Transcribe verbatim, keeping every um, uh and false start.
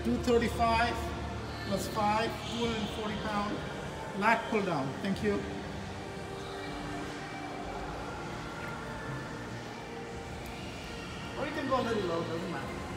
two thirty-five plus five, two hundred forty pound lat pull down. Thank you. Or you can go a little low, doesn't matter.